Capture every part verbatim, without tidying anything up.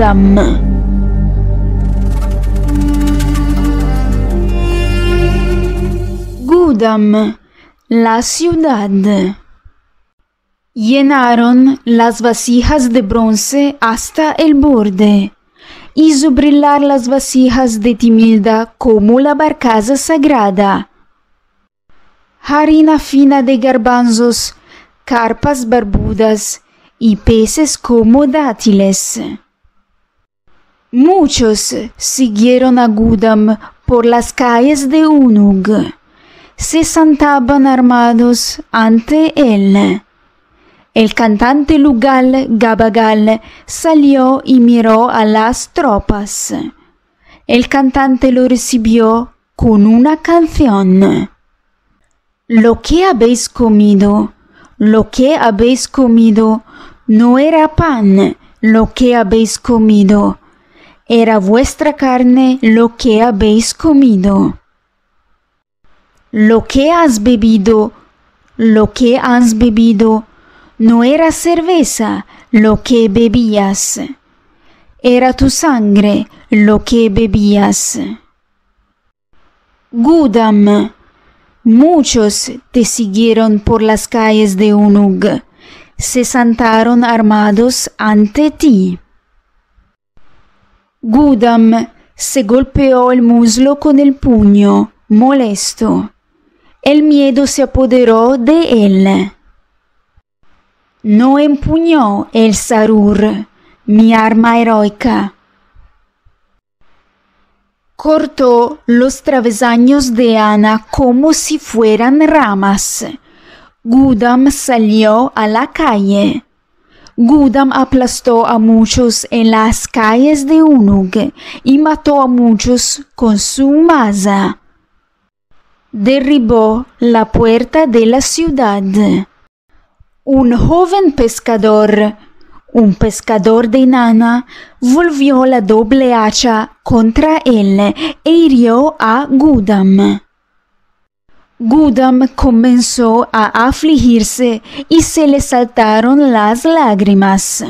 Gudam. Gudam, la ciudad. Llenaron las vasijas de bronce hasta el borde. Hizo brillar las vasijas de Timilda como la barcaza sagrada. Harina fina de garbanzos, carpas barbudas y peces como dátiles. Muchos siguieron a Gudam por las calles de Unug. Se sentaban armados ante él. El cantante Lugal Gabagal salió y miró a las tropas. El cantante lo recibió con una canción. Lo que habéis comido, lo que habéis comido, no era pan lo que habéis comido, era vuestra carne lo que habéis comido. Lo que has bebido, lo que has bebido, no era cerveza lo que bebías, era tu sangre lo que bebías. Gudam, muchos te siguieron por las calles de Unug, se sentaron armados ante ti. Gudam se golpeó el muslo con el puño, molesto. El miedo se apoderó de él. No empuñó el Sarur, mi arma heroica. Cortó los travesaños de Ana como si fueran ramas. Gudam salió a la calle. Gudam aplastó a muchos en las calles de Unug y mató a muchos con su maza. Derribó la puerta de la ciudad. Un joven pescador, un pescador de Nana, volvió la doble hacha contra él e hirió a Gudam. Gudam comenzó a afligirse y se le saltaron las lágrimas.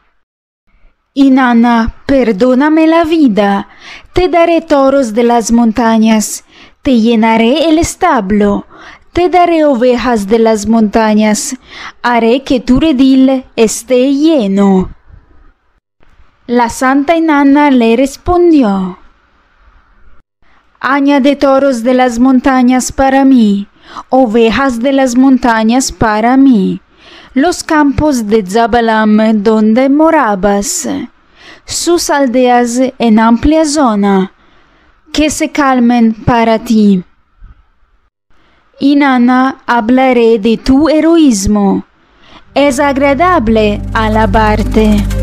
Inanna, perdóname la vida, te daré toros de las montañas, te llenaré el establo, te daré ovejas de las montañas, haré que tu redil esté lleno. La santa Inanna le respondió: añade toros de las montañas para mí, ovejas de las montañas para mí, los campos de Zabalam donde morabas, sus aldeas en amplia zona, que se calmen para ti. Inanna, hablaré de tu heroísmo, es agradable alabarte.